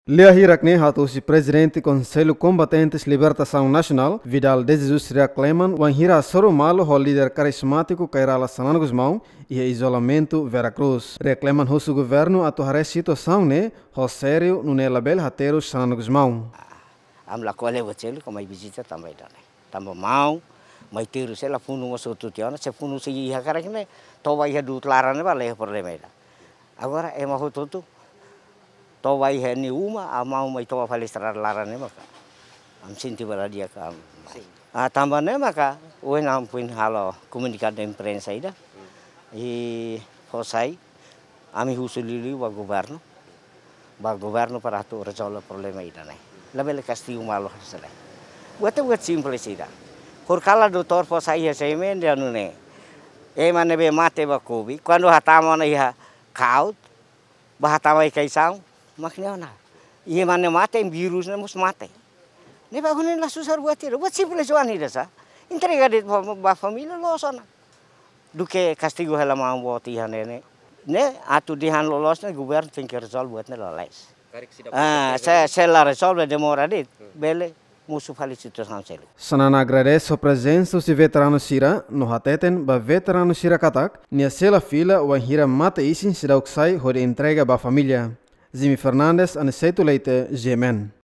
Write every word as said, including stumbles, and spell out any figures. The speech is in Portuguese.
Lea Hirakne hatusi presidente Conselho Combatentes Libertação Nacional, Vidal de Jesus reclamam o hira soro malo o líder carismático Cairala Sanano Guzmão e isolamento Veracruz. Reclamam o governo atuar a situação né, o sério no label hateiro Sanano Guzmão. Am la kole wacel ko may bisita tambay dane. Tamba mau may tiru sela funu mo sotutiana se funu se iha karakne to vai hadu tlarane ba le problema ida. Agora é uma tudo to vai he uma a mau mai to falestrar larane maka. Am sinti bala dia ka. Ah tamba ne maka o nam pun halo comunicar da imprensa ida. E posai ami husuli wa governo. Ba governo para tu resolver problema ida ne. Lebih castigo malo salah. Buat buat simples ida. Por kala doutor posai ya semen dia nune. E mana be mate ba kobi. Quando hatama na iha kaut. Ba hatama ikai sang. Maknya na. Ie mana mate virus na mus mate. Ne ba hunin la susar buat ida. Buat simples wan ida sa. Entrega de ba família losona. Duke castigo hela mau buat iha nene. Ne atu dihan lolos na governo tem que resolver buat ne loles. Ah, se, se la resolve demora dit, bele, musu felicitação selo. Sanana agradece a presença dos veteranos Sira, no hateten ba veterano Sira Katak, nia sela fila o hira mata isin sira uksai hode entrega ba família. Zimi Fernandes, Aniceto Leite, Gemen.